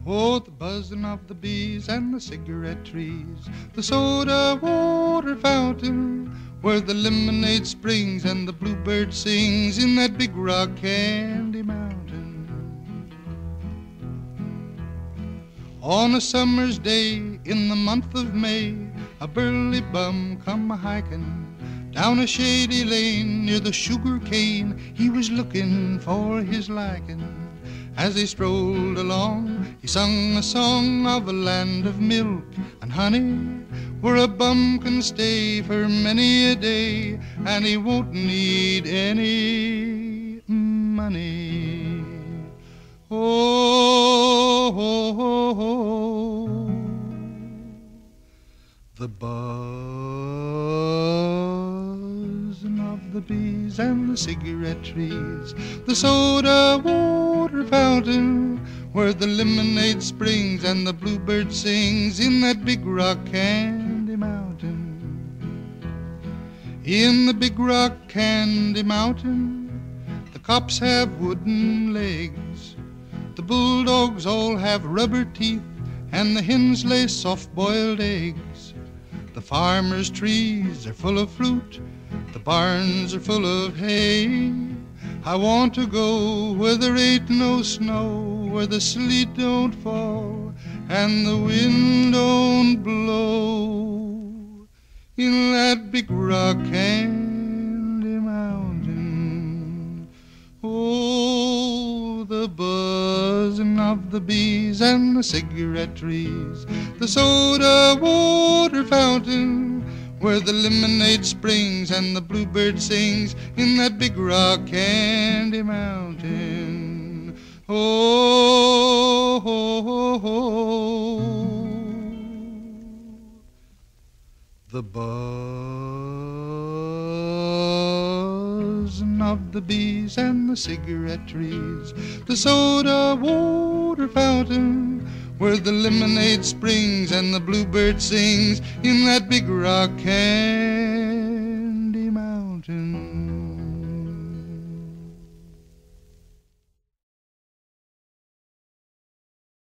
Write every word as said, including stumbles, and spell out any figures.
Oh, the buzzing of the bees and the cigarette trees, the soda water fountain, where the lemonade springs and the bluebird sings in that big rock candy mountain. On a summer's day in the month of May, a burly bum come a-hiking down a shady lane near the sugar cane. He was looking for his liking. As they strolled along, he sung a song of a land of milk and honey, where a bum can stay for many a day, and he won't need any money. Oh, oh, oh, oh. The buzzing of the bees and the cigarette trees, the soda water fountain, where the lemonade springs and the bluebird sings in that big rock candy mountain. In the big rock candy mountain, the cops have wooden legs, the bulldogs all have rubber teeth, and the hens lay soft-boiled eggs. The farmers' trees are full of fruit, the barns are full of hay. I want to go where there ain't no snow, where the sleet don't fall and the wind don't blow, in that big rock candy mountain. Oh, the buzzing of the bees and the cigarette trees, the soda water fountain, where the lemonade springs and the bluebird sings in that big rock candy mountain. Oh, oh, oh, oh. The buzzing of the bees and the cigarette trees, the soda water fountain, where the lemonade springs and the bluebird sings in that big rock candy mountain.